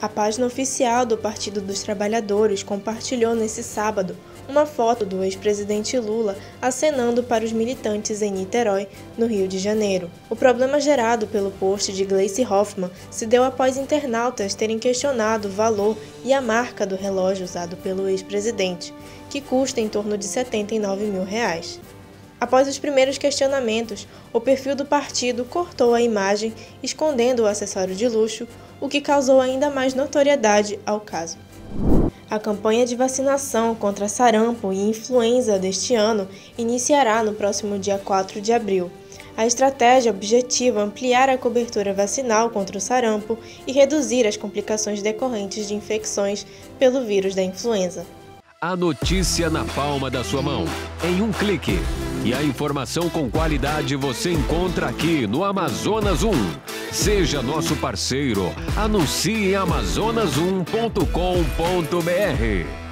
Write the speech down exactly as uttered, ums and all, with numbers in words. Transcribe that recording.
A página oficial do Partido dos Trabalhadores compartilhou nesse sábado uma foto do ex-presidente Lula acenando para os militantes em Niterói, no Rio de Janeiro. O problema gerado pelo post de Gleice Hoffmann se deu após internautas terem questionado o valor e a marca do relógio usado pelo ex-presidente, que custa em torno de setenta e nove mil reais. Após os primeiros questionamentos, o perfil do partido cortou a imagem, escondendo o acessório de luxo, o que causou ainda mais notoriedade ao caso. A campanha de vacinação contra sarampo e influenza deste ano iniciará no próximo dia quatro de abril. A estratégia objetiva ampliar a cobertura vacinal contra o sarampo e reduzir as complicações decorrentes de infecções pelo vírus da influenza. A notícia na palma da sua mão, em um clique. E a informação com qualidade você encontra aqui no Amazonas um. Seja nosso parceiro. Anuncie amazonas um ponto com ponto br.